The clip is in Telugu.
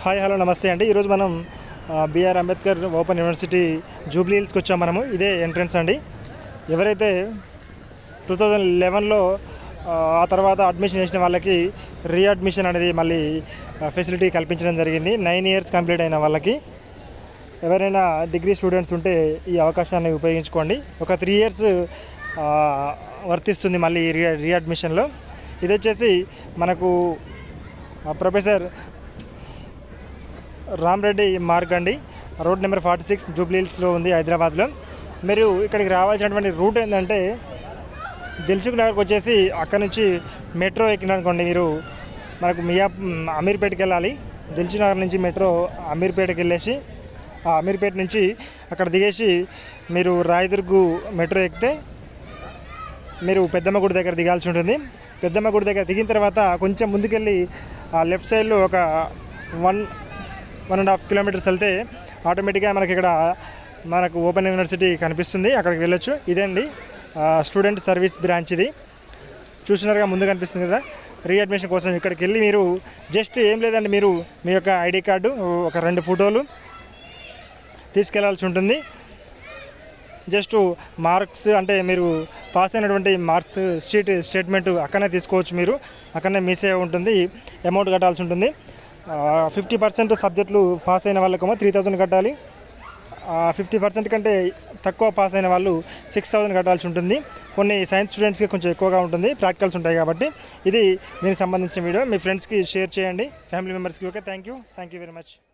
హాయ్ హలో నమస్తే అండి. ఈరోజు మనం BR Ambedkar open university Jubilee హిల్స్కి వచ్చాం. మనము ఇదే ఎంట్రన్స్ అండి. ఎవరైతే 2011లో ఆ తర్వాత అడ్మిషన్ చేసిన వాళ్ళకి రీఅడ్మిషన్ అనేది మళ్ళీ ఫెసిలిటీ కల్పించడం జరిగింది. 9 ఇయర్స్ కంప్లీట్ అయిన వాళ్ళకి. ఎవరైనా డిగ్రీ స్టూడెంట్స్ ఉంటే ఈ అవకాశాన్ని ఉపయోగించుకోండి. ఒక 3 ఇయర్స్ వర్తిస్తుంది మళ్ళీ రీఅడ్మిషన్లో. ఇది వచ్చేసి మనకు ప్రొఫెసర్ రామరెడ్డి మార్గ్ అండి. రోడ్ నెంబర్ 46 జూబ్లీ హిల్స్లో ఉంది, హైదరాబాద్లో. మీరు ఇక్కడికి రావాల్సినటువంటి రూట్ ఏంటంటే దిల్సుఖ్ నగర్కి వచ్చేసి అక్కడ నుంచి మెట్రో ఎక్కిననుకోండి, మీరు మనకు అమీర్పేటకి వెళ్ళాలి. దిల్సుఖ్ నగర్ నుంచి మెట్రో అమీర్పేటకి వెళ్ళేసి ఆ అమీర్పేట నుంచి అక్కడ దిగేసి మీరు రాయదుర్గు మెట్రో ఎక్కితే మీరు పెద్దమ్మ గుడి దగ్గర దిగాల్సి ఉంటుంది. పెద్దమ్మ గుడి దగ్గర దిగిన తర్వాత కొంచెం ముందుకెళ్ళి ఆ లెఫ్ట్ సైడ్లో ఒక 1.5 కిలోమీటర్స్ వెళ్తే ఆటోమేటిక్గా మనకు ఓపెన్ యూనివర్సిటీ కనిపిస్తుంది. అక్కడికి వెళ్ళొచ్చు. ఇదే అండి స్టూడెంట్ సర్వీస్ బ్రాంచ్. ఇది చూసినారుగా ముందు కనిపిస్తుంది కదా. రీఅడ్మిషన్ కోసం ఇక్కడికి వెళ్ళి మీరు జస్ట్ ఏం లేదండి, మీరు మీ యొక్క ఐడి కార్డు, ఒక 2 ఫోటోలు తీసుకెళ్లాల్సి ఉంటుంది. జస్ట్ మార్క్స్ అంటే మీరు పాస్ అయినటువంటి మార్క్స్ స్టేట్మెంట్ అక్కడనే తీసుకోవచ్చు. మీరు అక్కడనే మిస్ అయ్యి ఉంటుంది. అమౌంట్ కట్టాల్సి ఉంటుంది. 50% సబ్జెక్టులు పాస్ అయిన వాళ్ళకేమో 3000 కట్టాలి. 50% కంటే తక్కువ పాస్ అయిన వాళ్ళు 6000 కట్టాల్సి ఉంటుంది. కొన్ని సైన్స్ స్టూడెంట్స్కి కొంచెం ఎక్కువగా ఉంటుంది, ప్రాక్టికల్స్ ఉంటాయి కాబట్టి. ఇది దీనికి సంబంధించిన వీడియో మీ ఫ్రెండ్స్కి షేర్ చేయండి, ఫ్యామిలీ మెంబర్స్కి. Okay, thank you very much.